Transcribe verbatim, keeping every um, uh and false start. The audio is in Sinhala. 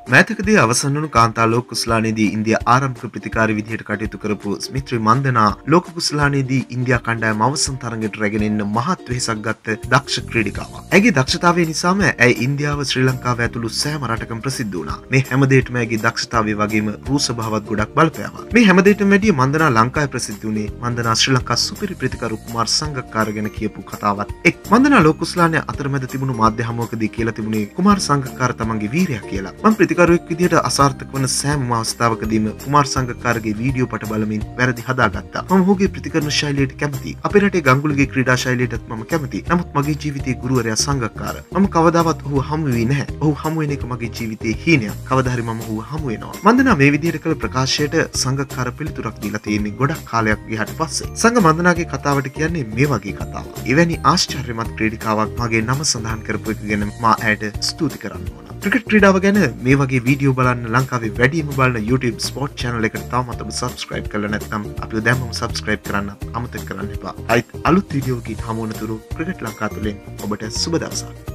මෑතකදී අවසන් වුණු කාන්තා ලෝක කුසලානේදී ඉන්දියා ආරම්භක ප්‍රතිකාරී විදිහට කටයුතු කරපු ස්මිත්‍රි මන්දනා ලෝක කුසලානේදී ඉන්දියා කණ්ඩායම අවසන් තරඟයට රැගෙන එන්න මහත් වෙහෙසක් ගත්ත දක්ෂ ක්‍රීඩිකාවක්. ඇගේ දක්ෂතාවය නිසාම ඇය ඉන්දියාව ශ්‍රී ලංකාව ඇතුළු සෑම රටකම ප්‍රසිද්ධ වුණා. මේ හැමදේටම ඇගේ දක්ෂතාවය වගේම රූ ස්වභාවත් ගොඩක් බලපෑවා. මේ හැමදේටම වැඩිය මන්දනා ලංකාවේ ප්‍රසිද්ධ වුණේ මන්දනා ශ්‍රී ලංකා සුපිරි ප්‍රතිකරු කුමාර් සංගක්කාර ගැන කියපු කතාවත් එක්. මන්දනා ලෝක කුසලානේ අතරමැද තිබුණු මාධ්‍ය හමුවකදී කියලා තිබුණේ කුමාර් සංගක්කාර තමන්ගේ වීරයා කියලා. මම ප්‍රතිකරුවෙක් විදිහට අසාර්ථක වන සෑම අවස්ථාවකදීම කුමාර් සංගක්කාරගේ වීඩියෝ පට බලමින් වැරදි හදාගත්තා. මම ඔහුගේ ප්‍රතිකරණ ශෛලියට කැමතියි. අපේ රටේ ගංගුලිගේ ක්‍රීඩා ශෛලියටත් මම කැමතියි. නමුත් මගේ ජීවිතයේ ගුරුවරයා සංගක්කාර. මම කවදාවත් ඔහු හමු වෙන්නේ නැහැ. ඔහු හමු වෙන එක මගේ ජීවිතයේ හීනයක්. කවදා හරි මම ඔහුව හමු වෙනවා. මන්දනා මේ විදිහට කළ ප්‍රකාශයට සංගක්කාර පිළිතුරක් දීලා තියෙන්නේ ගොඩක් කාලයක් ගියාට පස්සේ. සංග මන්දනාගේ කතාවට කියන්නේ මේ වගේ කතාවක්. එවැනි ආශ්චර්යමත් ක්‍රීඩිකාවක් මගේ නම සඳහන් කරපු එක ගැන මා ඇයට ස්තුති කරන්න ඕන. ක්‍රිකට් ක්‍රීඩාව ගැන මේ වගේ වීඩියෝ බලන්න ලංකාවේ වැඩිම බලන YouTube ස්පෝර්ට් channel එකට තාමත් ඔබ subscribe කරලා නැත්නම් අපිව දැන්ම subscribe කරන්න අමතක කරන්න එපා. අයිත් අලුත් වීඩියෝකින් හමු වන තුරු ක්‍රිකට් ලංකාව තුලින් ඔබට සුබ දවසක්.